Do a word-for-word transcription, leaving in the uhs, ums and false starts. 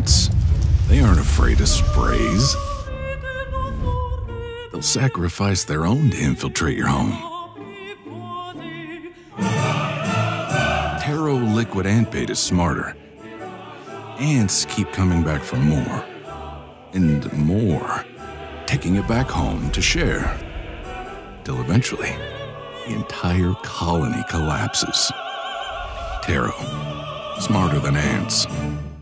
ants. They aren't afraid of sprays. They'll sacrifice their own to infiltrate your home. TERRO liquid ant bait is smarter. Ants keep coming back for more. And more. Taking it back home to share. Till eventually, the entire colony collapses. TERRO. Smarter than ants.